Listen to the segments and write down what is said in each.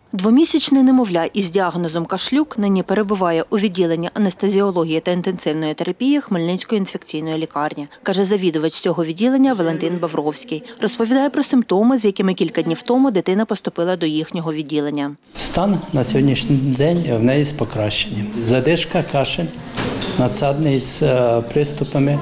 Двомісячне немовля із діагнозом кашлюк нині перебуває у відділенні анестезіології та інтенсивної терапії Хмельницької інфекційної лікарні, каже завідувач цього відділення Валентин Бавровський. Розповідає про симптоми, з якими кілька днів тому дитина поступила до їхнього відділення. Стан на сьогоднішній день в неї з покращенням. Задишка, кашель, надсадний з приступами,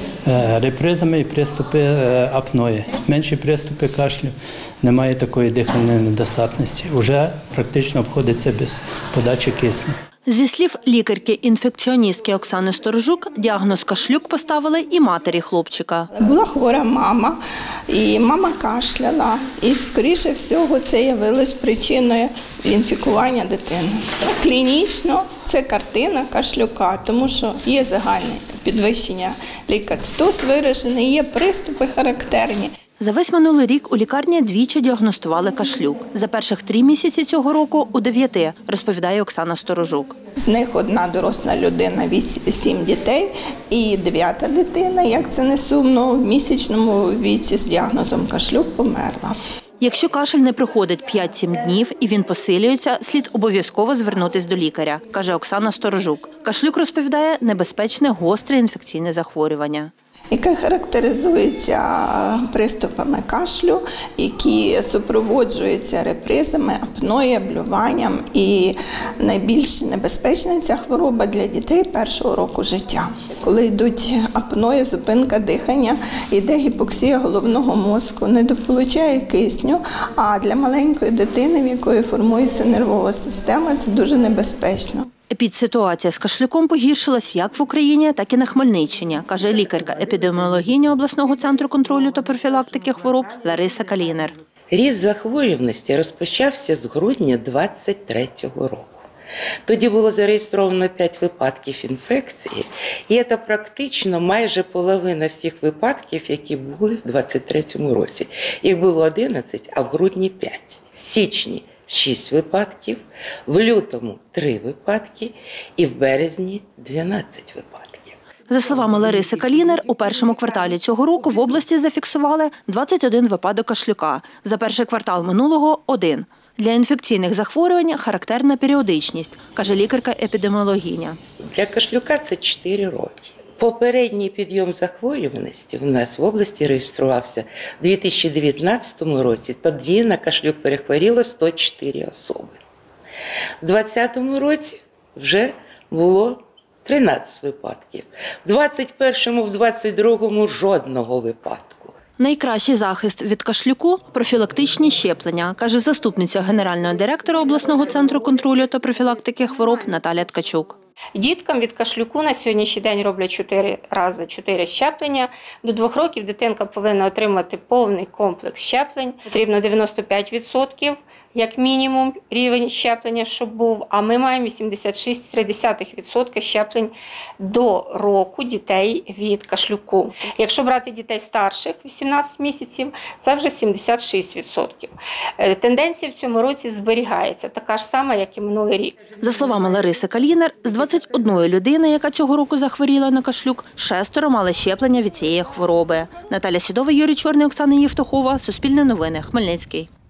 репризами і приступи апної. Менші приступи кашлю, немає такої дихальної недостатності. Уже практично обходиться без подачі кисню. Зі слів лікарки-інфекціоністки Оксани Сторожук, діагноз кашлюк поставили і матері хлопчика. Була хвора мама, і мама кашляла. І, скоріше всього, це явилось причиною інфікування дитини. Клінічно це картина кашлюка, тому що є загальне підвищення лейкоцитоз виражений, є приступи характерні. За весь минулий рік у лікарні двічі діагностували кашлюк. За перших 3 місяці цього року – у 9, розповідає Оксана Сторожук. З них одна доросла людина, 7 дітей і 9-та дитина, як це не сумно, в місячному віці з діагнозом кашлюк померла. Якщо кашель не проходить 5-7 днів і він посилюється, слід обов'язково звернутися до лікаря, каже Оксана Сторожук. Кашлюк, розповідає, небезпечне гостре інфекційне захворювання, яке характеризується приступами кашлю, які супроводжуються репризами, апноє, блюванням. І найбільш небезпечна ця хвороба для дітей першого року життя. Коли йдуть апноє, зупинка дихання, йде гіпоксія головного мозку, недополучає кисню, а для маленької дитини, в якої формується нервова система, це дуже небезпечно. Епідситуація з кашлюком погіршилась як в Україні, так і на Хмельниччині, каже лікарка-епідеміологиня обласного центру контролю та профілактики хвороб Лариса Калінер. Ріст захворюваності розпочався з грудня 2023 року. Тоді було зареєстровано 5 випадків інфекції, і це практично майже половина всіх випадків, які були в 2023 році. Їх було 11, а в грудні 5. В січні 6 випадків, в лютому 3 випадки і в березні 12 випадків. За словами Лариси Калінер, у першому кварталі цього року в області зафіксували 21 випадок кашлюка. За перший квартал минулого – 1. Для інфекційних захворювань характерна періодичність, каже лікарка-епідеміологиня. Для кашлюка це 4 роки. Попередній підйом захворюваності в нас в області реєструвався у 2019 році, тоді на кашлюк перехворіло 104 особи. У 2020 році вже було 13 випадків, в 2021, в 2022 жодного випадку. Найкращий захист від кашлюку – профілактичні щеплення, каже заступниця генерального директора обласного центру контролю та профілактики хвороб Наталя Ткачук. Діткам від кашлюку на сьогоднішній день роблять 4 щеплення. До 2 років дитинка повинна отримати повний комплекс щеплень. Потрібно 95% як мінімум рівень щеплення, щоб був, а ми маємо 86,3% щеплень до року дітей від кашлюку. Якщо брати дітей старших 18 місяців, це вже 76%. Тенденція в цьому році зберігається, така ж сама, як і минулий рік. За словами Лариси Калінер, з 21 людини, яка цього року захворіла на кашлюк, 6 мали щеплення від цієї хвороби. Наталя Сідова, Юрій Чорний, Оксана Євтухова. Суспільне новини. Хмельницький.